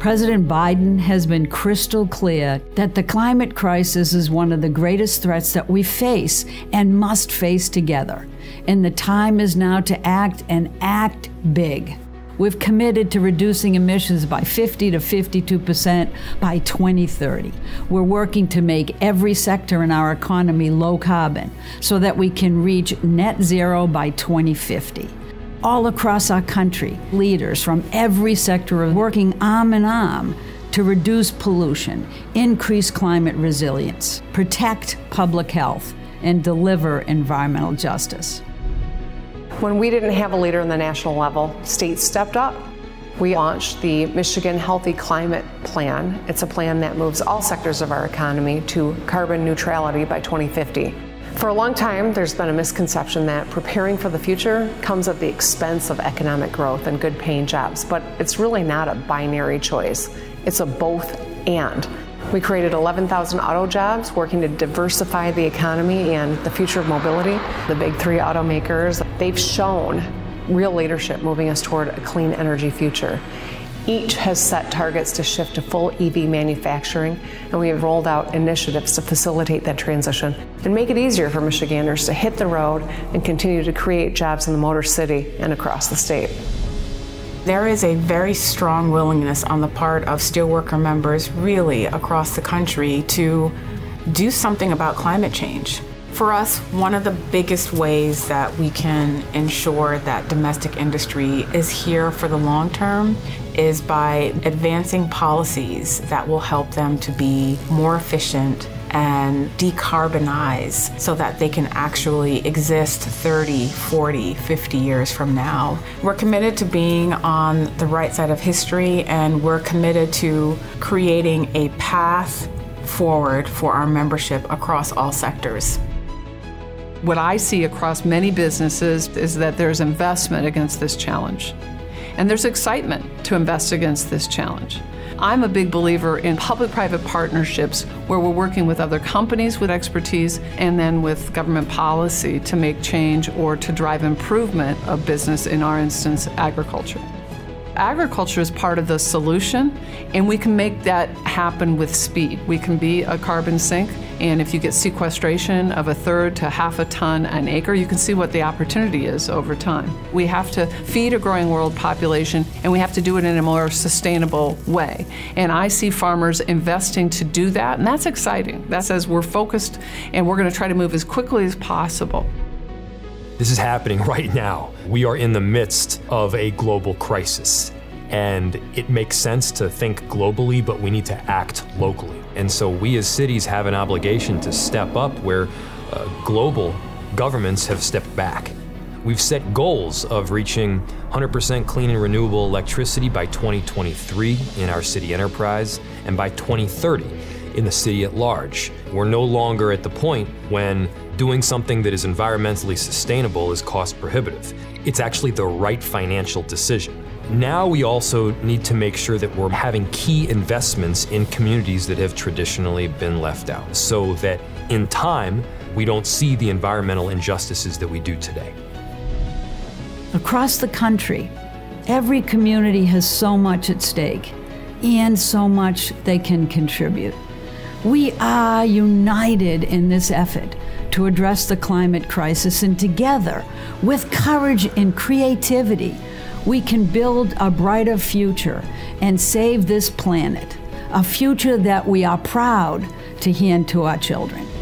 President Biden has been crystal clear that the climate crisis is one of the greatest threats that we face and must face together. And the time is now to act, and act big. We've committed to reducing emissions by 50 to 52% by 2030. We're working to make every sector in our economy low carbon so that we can reach net zero by 2050. All across our country, leaders from every sector are working arm in arm to reduce pollution, increase climate resilience, protect public health, and deliver environmental justice. When we didn't have a leader on the national level, states stepped up. We launched the Michigan Healthy Climate Plan. It's a plan that moves all sectors of our economy to carbon neutrality by 2050. For a long time, there's been a misconception that preparing for the future comes at the expense of economic growth and good paying jobs, but it's really not a binary choice. It's a both and. We created 11,000 auto jobs working to diversify the economy and the future of mobility. The big three automakers, they've shown real leadership moving us toward a clean energy future. Each has set targets to shift to full EV manufacturing, and we have rolled out initiatives to facilitate that transition and make it easier for Michiganders to hit the road and continue to create jobs in the Motor City and across the state. There is a very strong willingness on the part of steelworker members really across the country to do something about climate change. For us, one of the biggest ways that we can ensure that domestic industry is here for the long term is by advancing policies that will help them to be more efficient and decarbonize so that they can actually exist 30, 40, 50 years from now. We're committed to being on the right side of history, and we're committed to creating a path forward for our membership across all sectors. What I see across many businesses is that there's investment against this challenge. And there's excitement to invest against this challenge. I'm a big believer in public-private partnerships where we're working with other companies with expertise and then with government policy to make change or to drive improvement of business, in our instance, agriculture. Agriculture is part of the solution, and we can make that happen with speed. We can be a carbon sink, and if you get sequestration of 1/3 to 1/2 ton an acre, you can see what the opportunity is over time. We have to feed a growing world population, and we have to do it in a more sustainable way. And I see farmers investing to do that, and that's exciting. That says we're focused, and we're going to try to move as quickly as possible. This is happening right now. We are in the midst of a global crisis, and it makes sense to think globally, but we need to act locally. And so we as cities have an obligation to step up where global governments have stepped back. We've set goals of reaching 100% clean and renewable electricity by 2023 in our city enterprise, and by 2030 in the city at large. We're no longer at the point when doing something that is environmentally sustainable is cost prohibitive. It's actually the right financial decision. Now we also need to make sure that we're having key investments in communities that have traditionally been left out, so that in time we don't see the environmental injustices that we do today. Across the country, every community has so much at stake and so much they can contribute. We are united in this effort to address the climate crisis, and together, with courage and creativity, we can build a brighter future and save this planet, a future that we are proud to hand to our children.